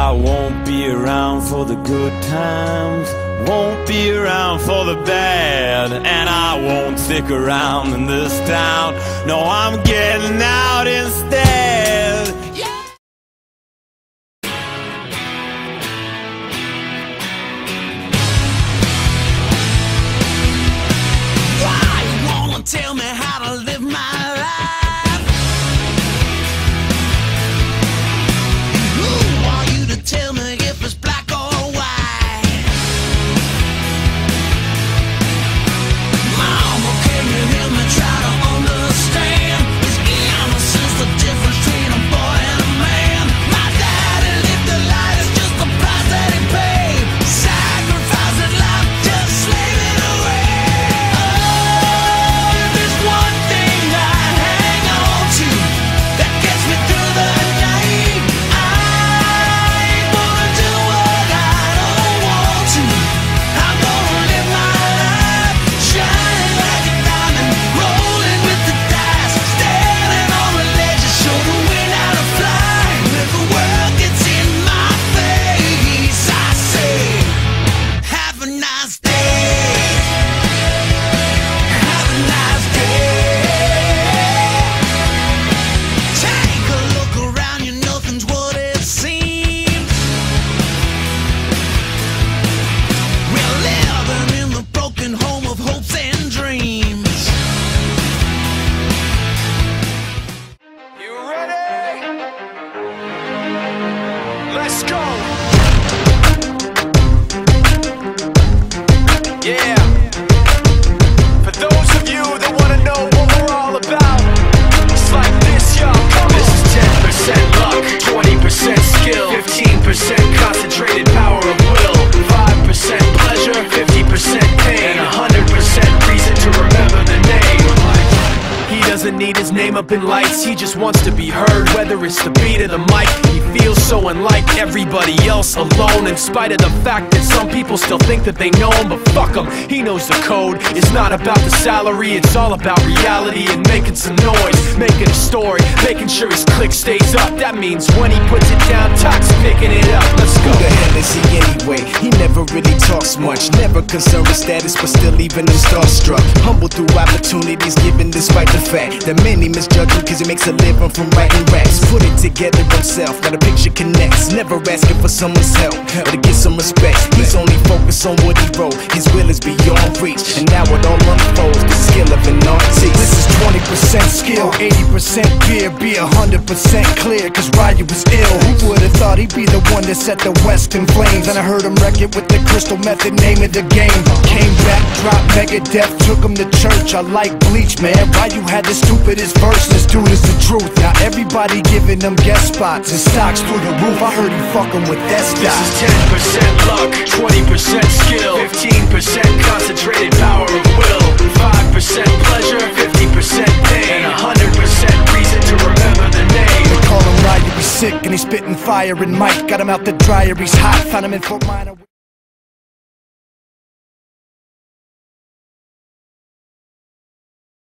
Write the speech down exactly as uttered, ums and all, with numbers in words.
I won't be around for the good times, won't be around for the bad, and I won't stick around in this town. No, I'm getting out instead. Why you wanna tell me how to live my life? Tell me if it's black or white. Mama, can you hear me try to understand? Is innocence the difference between a boy and a man? My daddy lived the life, it's just the price that he paid. Sacrificed his life, just slave it away. Oh, if there's one thing I hang on to that gets me through the night, let's go! Yeah! For those of you that want to know what we're all about, it's like this, y'all. This is ten percent luck, twenty percent skill, fifteen percent concentrated power of will, five percent pleasure, fifty percent pain, and one hundred percent reason to remember the name. He doesn't need his name up in lights, he just wants to be heard, whether it's the beat of the mic. He feels so unlike everybody else, alone, in spite of the fact that some people still think that they know him. But fuck him, he knows the code. It's not about the salary, it's all about reality and making some noise, making a story, making sure his click stays up. That means when he puts it down, Tox picking it up. Let's go. Who the hell is he anyway? He never really talks much, never concerned with status, but still leaving him starstruck. Humble through opportunities given despite the fact that many misjudge him cause he makes a living from writing raps. Put it together himself, got a picture connects, never asking for someone's help or to get some respect. He's only focused on what he wrote, his will is beyond reach, and now it all unfolds, the skill of an artist. This is twenty percent skill, eighty percent gear, be one hundred percent clear, cause Ryu was ill. Who would've thought he'd be the one that set the West in flames? And I heard him wreck it with the Crystal Method, name of the game. Came back, dropped Megadeth, took him to church. I like Bleach, man. Ryu had the stupidest verse, this dude is the truth. Now everybody giving them guest spots and stocks through the roof. I heard he fucking with that stock. This is ten percent luck, twenty percent skill, fifteen percent concentrated power of will, five percent pleasure, fifty percent pain, and one hundred percent reason to remember the name. They call him Ryu, he's sick and he's spitting fire and Mike got him out the dryer, he's hot, found him in Fort Minor.